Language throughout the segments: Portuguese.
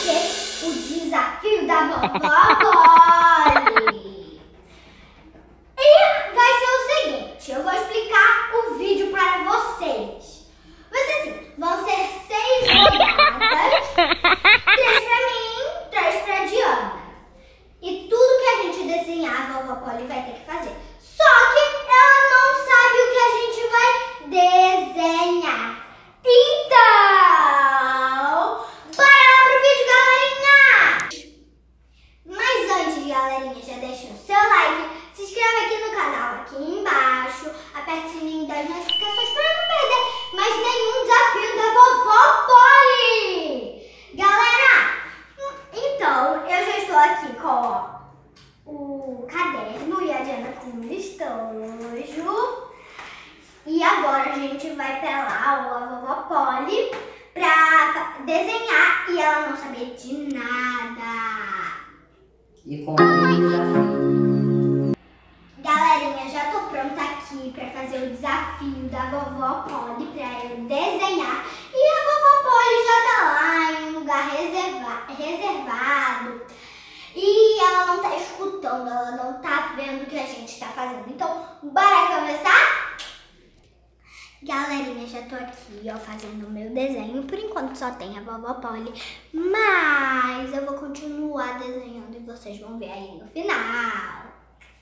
conhecer o desafio da vovó Polly. E vai ser o seguinte, eu vou explicar o vídeo para vocês. Vai ser assim, vão ser 6 rodadas, 3 para mim, 3 para Diana. E tudo que a gente desenhar, a vovó Polly vai ter que fazer. Só que ela não sabe o que a gente vai desenhar. Então, bora lá pro vídeo, galerinha! Mas antes, galerinha, já deixa o seu like, se inscreve aqui no canal, aqui embaixo, aperta o sininho das notificações para não perder mais nenhum desafio da vovó Polly! Galera, então, eu já estou aqui com o caderno e a Diana com o estojo. E agora a gente vai pra lá, a vovó Polly, pra desenhar e ela não saber de nada. E com o desafio. Galerinha, já tô pronta aqui pra fazer o desafio da vovó Polly pra eu desenhar. E a vovó Polly já tá lá em um lugar reservado. E ela não tá escutando, ela não tá vendo o que a gente tá fazendo. Então, bora começar? Galerinha, já tô aqui, ó, fazendo o meu desenho. Por enquanto só tem a vovó Polly, mas eu vou continuar desenhando e vocês vão ver aí no final.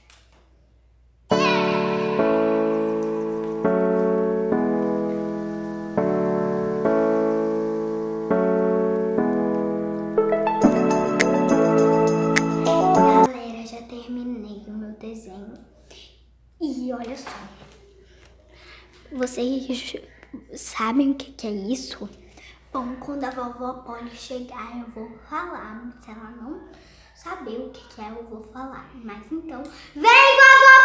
Galera, já terminei o meu desenho. E olha só. Vocês sabem o que é isso? Bom, quando a vovó Polly chegar, eu vou falar. Se ela não saber o que é, eu vou falar. Mas então, vem, vovó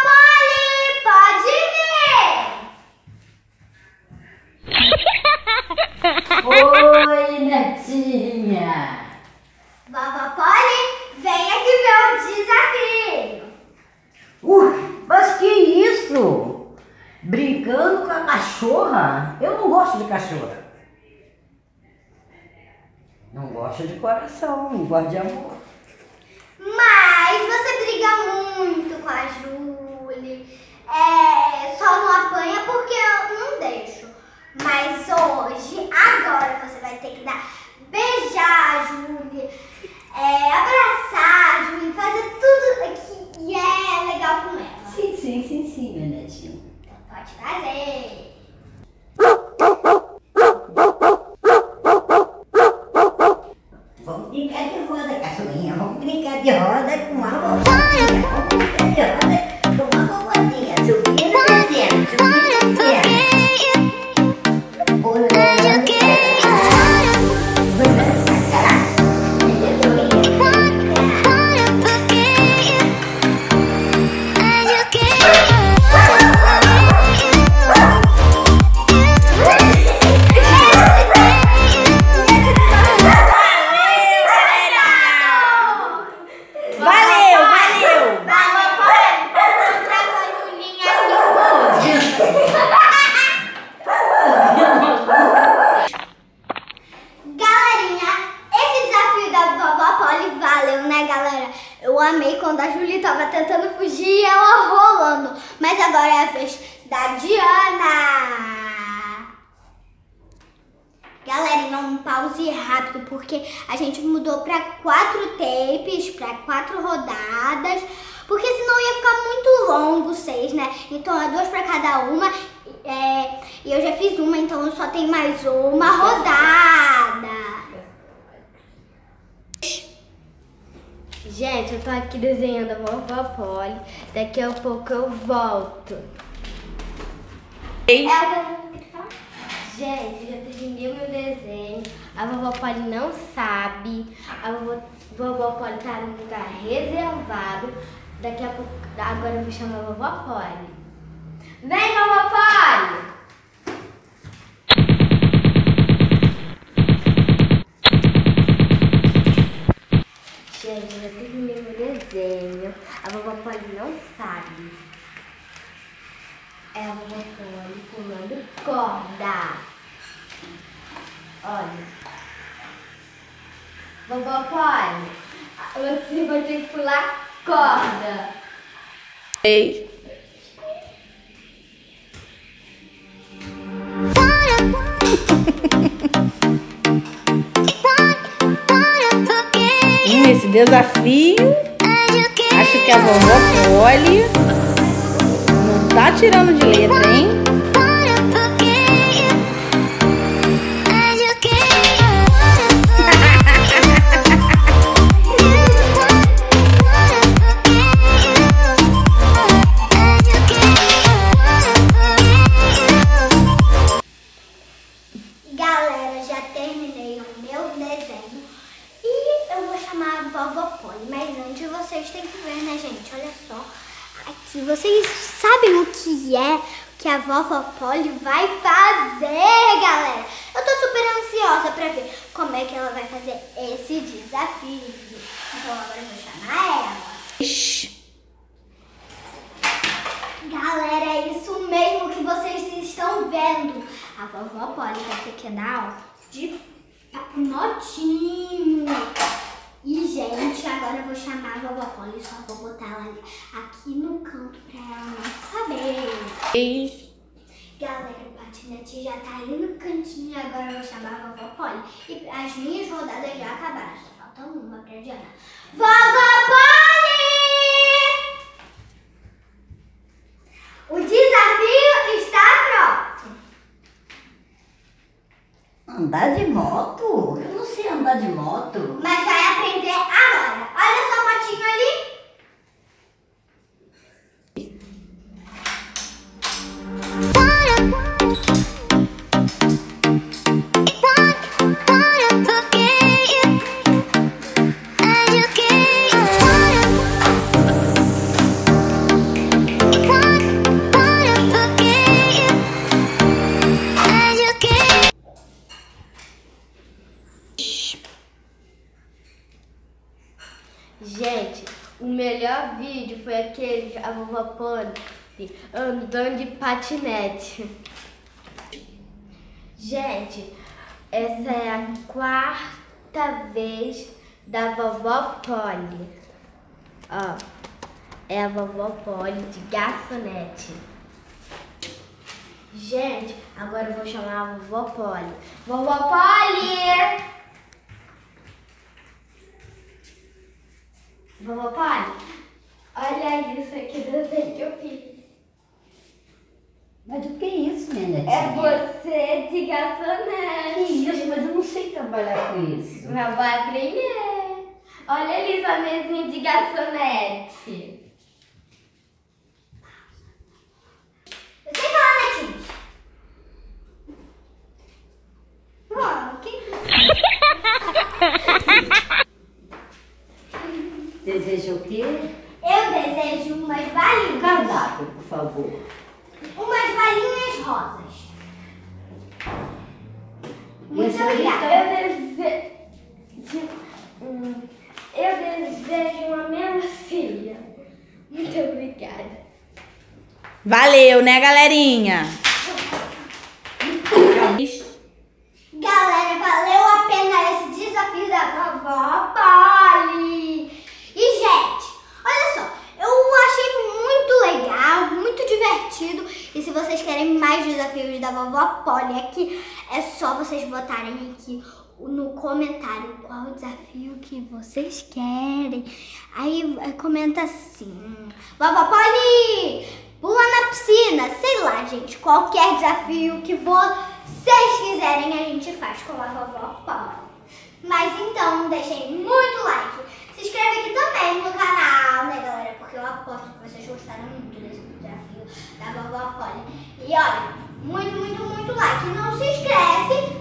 Polly! Pode vir! Oi, netinha! Vovó Polly, vem aqui ver o desafio! Mas que isso? Brincando com a cachorra? Eu não gosto de cachorra. Não gosto de coração, não gosto de amor. Mas você briga muito com a Julie. Só não apanha porque eu não deixo. Mas hoje, agora você vai ter que beijar a Julie, abraçar a Julie, fazer tudo que é legal com ela. Sim, minha netinha. Pode fazer. Vamos brincar de roda, cachorrinha. Vamos brincar de roda com a vovozinha. Vamos brincar de roda com a vovozinha. Subindo e descendo, subindo e descendo. Eu amei quando a Julie tava tentando fugir e ela rolando. Mas agora é a vez da Diana. Galerinha, um pause rápido, porque a gente mudou para 4 tapes, para 4 rodadas. Porque senão ia ficar muito longo 6, né? Então é 2 para cada uma. E eu já fiz uma, então eu só tenho mais uma rodada. Gente, eu tô aqui desenhando a vovó Polly. Daqui a pouco eu volto. Ei. Gente, já terminei o meu desenho. A vovó Polly não sabe. A vovó Polly tá num lugar reservado. Daqui a pouco, agora eu vou chamar a vovó Polly. Vem, vovó Polly! Gente, já terminei meu desenho. A vovó Polly não sabe. É a vovó Polly pulando corda. Olha. Vovó Polly, você vai ter que pular corda. Ei. Esse desafio, acho que a vovó Polly não tá tirando de letra, hein? Galera, já terminei o meu desenho e eu vou chamar a vovó Polly, mas antes vocês têm que ver, né, gente? Olha só, aqui vocês sabem o que a vovó Polly vai fazer, galera? Eu tô super ansiosa pra ver como é que ela vai fazer esse desafio. Então agora eu vou chamar ela. Galera, é isso mesmo que vocês estão vendo. A vovó Polly vai ter que dar aula de papo notinho. E, gente, agora eu vou chamar a vovó Polly, só vou botar ela aqui no canto pra ela não saber. Galera, o patinete já tá ali no cantinho, agora eu vou chamar a vovó Polly. E as minhas rodadas já acabaram, só falta uma pra Diana. Vovó Polly! O desafio está pronto. Andar de moto? Eu não sei andar de moto. Mas vai aprender agora. Olha só a motinho ali. Gente, o melhor vídeo foi aquele que a vovó Polly andando de patinete. Gente, essa é a 4ª vez da vovó Polly. Ó, é a vovó Polly de garçonete. Gente, agora eu vou chamar a vovó Polly. Vovó Polly! Vovó Polly, olha isso aqui do desenho que eu fiz. Mas o que é isso, minha netinha? É você de garçonete. Que isso? Mas eu não sei trabalhar com isso. Mas vai aprender. Olha ali sua mesinha de garçonete. Eu sei falar, netinhos. Uau, que... Deseja o quê? Eu desejo umas balinhas. Cardápio, por favor. Umas balinhas rosas. Muito Isso aí obrigada. Eu desejo uma melancia. Muito obrigada. Valeu, né, galerinha? Galera, valeu a pena esse desafio da vovó Polly. E, gente, olha só, eu achei muito legal, muito divertido. E se vocês querem mais desafios da vovó Polly aqui, é só vocês botarem aqui no comentário qual o desafio que vocês querem. Aí comenta assim: vovó Polly, pula na piscina, sei lá, gente, qualquer desafio que vocês quiserem a gente faz com a vovó Polly. Mas então, deixem muito like, se inscreve aqui também no canal, né, galera, porque eu aposto que vocês gostaram muito desse desafio da vovó Polly. E olha, muito like, não se esquece